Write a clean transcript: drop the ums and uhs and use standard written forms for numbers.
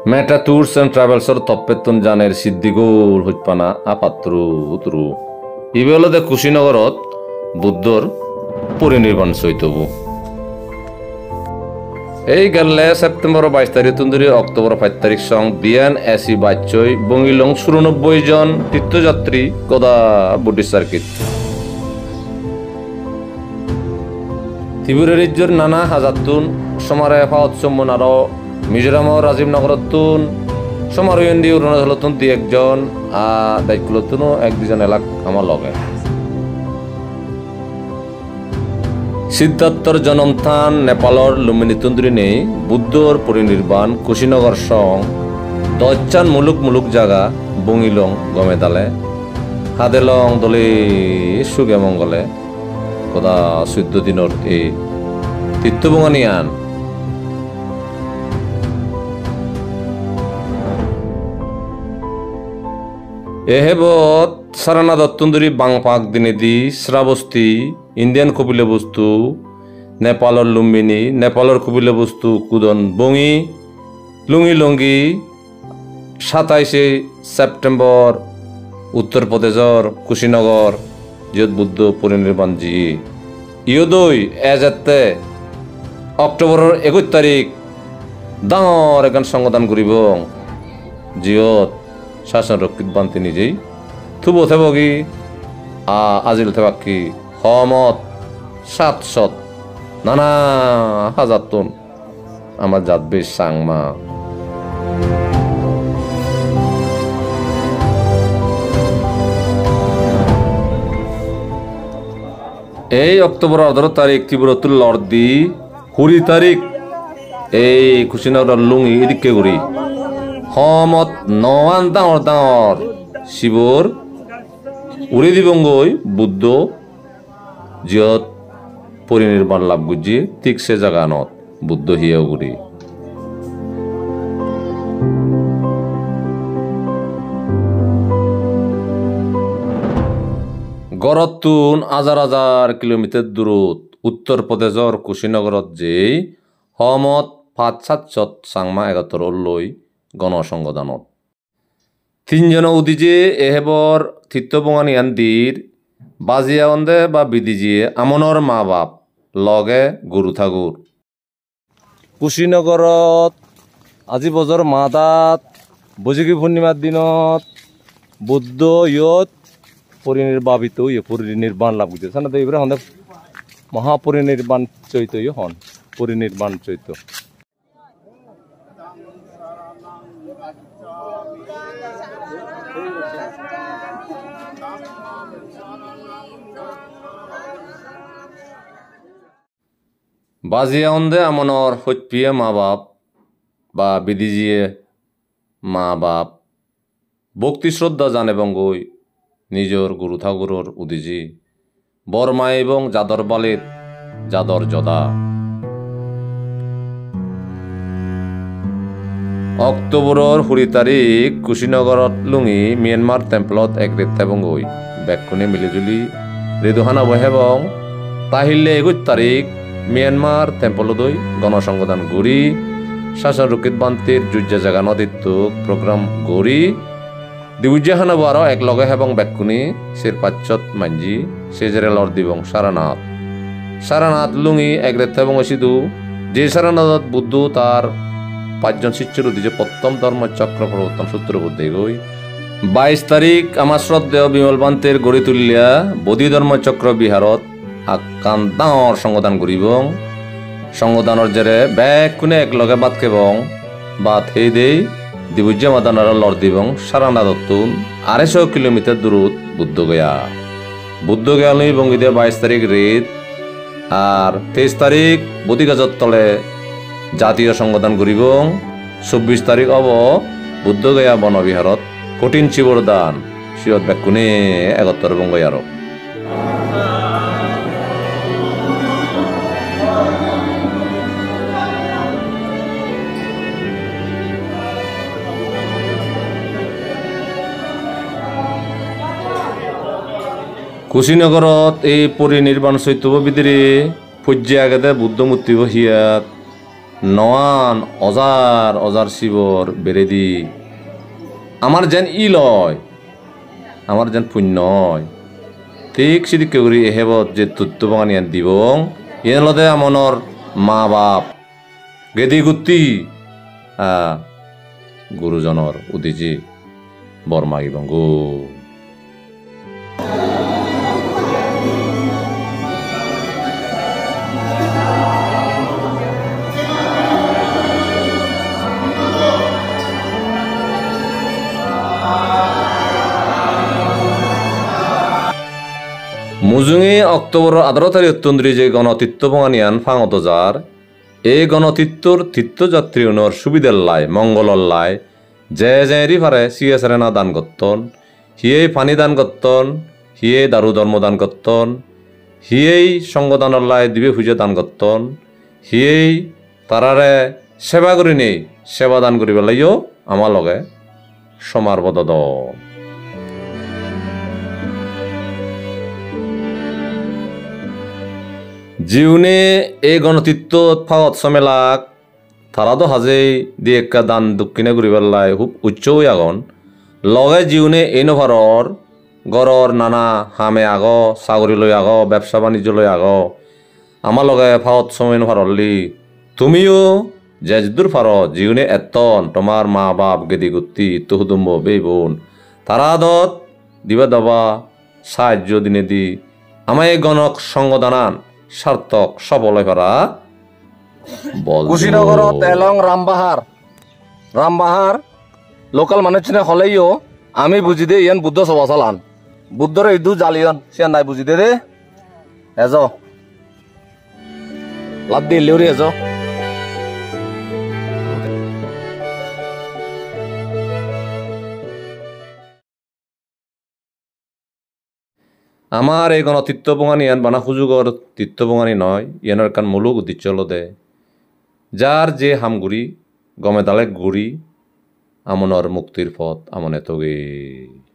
meta tours and ট্রাভেলসর তপ্পেতন জানের সিদ্ধিগোল হইপানা আপাত্রু তুরু ইবেলদে কুশীনগরত বুদ্ধর পরিনির্বাণ চৈতবু এই গেলে সেপ্টেম্বর 22 তারিখ তুন্দুরি অক্টোবর 5 তারিখ সং বিয়ান এসি বাচ্চই বঙ্গিলং 94 জন তীর্থযাত্রী কদা বুদ্ধিস্ট সার্কিট ত্রিপুরা রাজ্যের নানা হাজারতুন সমারে ফাওয়াত সম্মন আরো মিজোরামর রাজীবনগরতুন সমারোয়ন্দি অরুণাচলতুন 2 জন আর দায়িত্বতুনও 1-2 জন এলাক আমার লগে সিদ্ধার্থর জন্মস্থান নেপালর লুম্বিনী তুন্দ্রি নেই বুদ্ধর পরিনির্বাণ কুশীনগর সং 10 জন মুলুক জায়গা বঙ্গিলং গমেদালে হাদেলং দলে সুগে মঙ্গলে কদা 14 দিনের এই তীর্থবঙ্গানিয়ান এহেবত সারানা দত্তন্দুরি বাংপাক দিনেদি শ্রাবস্তি ইন্ডিয়ান কপিলে বস্তু নেপালর লুম্বিনী নেপালর কপিলে বস্তু কুদন বঙ্গি লুঙ্গি লঙ্গি 27 সেপ্টেম্বর উত্তরপ্রদেশর কুশীনগর যত বুদ্ধ পরিনির্বাণ জি ইয়দই এজাতে অক্টোবরের 21 তারিখ ডাঙর এখন সংগঠন করিব জিয়ত শাসন রক্ষিত বান্তি নিজেই থুব থেবগি আজিল থেবাকি হমত 700 নানা হাজার টন আমার জাত বেশ সাংমা এই অক্টোবর 18 তারিখ ত্রিপুরাতুল লর্দি 20 তারিখ এই কুশীনগর লুঙ্গি এদিকে ঘুরি হমত নওয়ান ডাঙর শিবর উড়ি দিবঙ্গই বুদ্ধ জিয়ত পরিনির্বাণ লাভ গুজি ঠিক সে জাগানত বুদ্ধ হিয়াও গুরি গড়তুন হাজার কিলোমিটার দূরত উত্তর প্রদেশর কুশীনগরত যে হমত 5-7 সাংমা 71 লই গণসংগঠনত 3 জন উদিজে এহেবর তীর্থবঙ্গানিয়ান দীর বাজিয়াওন্দে বা বিদিজিয়ে আমনর মা বাপ লগে গুরু ঠাকুর কুশীনগরত আজি বজর মাদাত বজিকি পূর্ণিমার দিনত বুদ্ধ ইয়ত পরিনির্বাবিত পরিনির্বাণ লাভ করছে সানা তো এবারে হন্দে মহাপরিনির্বাণ চৈত হন পরিনির্বাণ চৈত বাজিয়াওন্দে আমনর হইপিয়ে মা বাপ বা বিদিজিয়ে মা বাপ ভক্তি শ্রদ্ধা জানে বঙ্গই নিজর গুরু ঠাকুরর উদিজি বরমা এবং জাদর বালিত জাদর জদা অক্টোবরের 20 তারিখ কুশীনগরত লুঙ্গি মিয়ানমার টেম্পলত একরেত বঙ্গই ব্যাকুনে মিলিজুলি রেদুহানা বহেবং তাহিলে 21 তারিখ মিয়ানমার টেম্পলদই গণসংগঠন গড়ি শাসন রক্ষিত বান্তির যুজ্জা জাগা নদীত প্রোগ্রাম গড়ি দিউজ্জাহানা বারো এক লগে হেবং ব্যাকুনি সের পাচ্ছত মাঞ্জি সেজেরে লর দিবং সারানাথ লুঙ্গি একরেত এবং সিধু যে সারানাথ বুদ্ধ তার 5 জন শিষ্যর উদ্দেশ্যে প্রথম ধর্ম চক্র প্রবর্তন সূত্র বুদ্ধি গই 22 তারিখ আমার শ্রদ্ধেয় বিমল বান্তের গড়ি তুলিয়া বোধি ধর্ম চক্র বিহারত আকান ডাঙর সংগঠন করিবং সংগঠনের জেরে ব্যাকুনে এক লগে বাদ কেবং বাদ হেই দেই দিবুজ্জা মাদানারা লর দিবং সারানা দত্তুন 250 কিলোমিটার দূরত বুদ্ধ গয়া লই বঙ্গিদে 22 তারিখ রেত আর 23 তারিখ বদিগাজত তলে জাতীয় সংগঠন করিবং 24 তারিখ অব বুদ্ধ গয়া বনবিহারত কঠিন শিবর দান সিয়ত ব্যাকুনে 71 বঙ্গয়ার কুশীনগরত এই পরিনির্বাণ চৈতব বিদিরে পূজ্য আগেদে বুদ্ধ মূর্তি বহিয়াত নয়ান অজার অজার শিবর বেরেদি আমার যেন ই লয় আমার যেন পুণ্য হয় ঠিক সিদিকে করি এহেবত যে তথ্য বাঙানিয়ান দিব এন লদে আমনর মা বাপ গেদি গুত্তি গুরুজনর উদিজি বরমাগি বঙ্গু মুজুঙি অক্টোবর 18 তারিখ তন্দ্রি যে গণতীর্থ বঙানিয়ান ফাঙতজার এই গণতীর্থর তীর্থযাত্রী উনর সুবিধার লাই মঙ্গলর লাই যে যে পারে সিএসরে না দান করতন হিয়েই পানি দান করতন হিয়েই দারু ধর্ম দান করতন হিয়েই সঙ্গদানের লাই দিবে পুজো দান করতন হিয়েই তারারে সেবা করি নেই সেবা দান করি পেলাইও আমার লগে সমার বদদ জিউনে এই গণতীর্থ ফাওয়াত সমেলাক তারাতো হাজেই দিয়ে একটা দান দক্ষিণে ঘুরি পেলাই খুব উচ্চ হয়ে আগন লগে জিউনে এই নভারর গড়র নানা হামে আগ চাকরি লৈ আগ ব্যবসা বাণিজ্য লৈ আগ আমার লগে ফাওয়াত সময় নভারলি তুমিও যে যদুর ফার জিউনে এতন তোমার মা বাপ গেদি গুত্তি তুহুদুম্ব বে বোন তারা দত দিবা দবা সাহায্য দিনে দি আমায় গণক সঙ্গদানান সার্থক সবল করা কুশিনগরত এলং রামবাহার লোকাল মানুষ হলেইও আমি বুঝি দে ইয়ান বুদ্ধ সভা চালান বুদ্ধরে ইদু জালিয়ন সে নাই বুঝি দে রে এজ লাভ দি লিউরি এজ আমার এই গণতীর্থ বঙানি ইয়ান বানা সুযোগর তীর্থ বঙানি নয় ইয়ানোর কান মুলুক উদ্দেশ্য দে যার যে হামগুড়ি গমে দালে গুড়ি আমনের মুক্তির পথ আমনে তগে